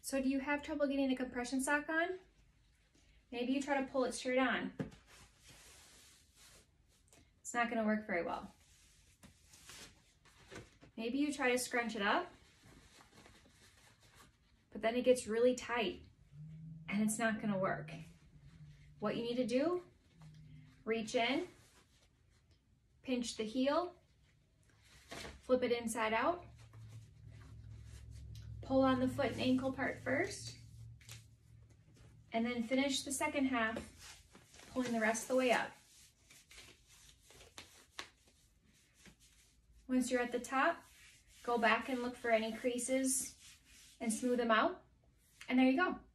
So do you have trouble getting the compression sock on? Maybe you try to pull it straight on. It's not going to work very well. Maybe you try to scrunch it up, but then it gets really tight and it's not going to work. What you need to do, reach in, pinch the heel, flip it inside out, pull on the foot and ankle part first, and then finish the second half, pulling the rest of the way up. Once you're at the top, go back and look for any creases and smooth them out, and there you go.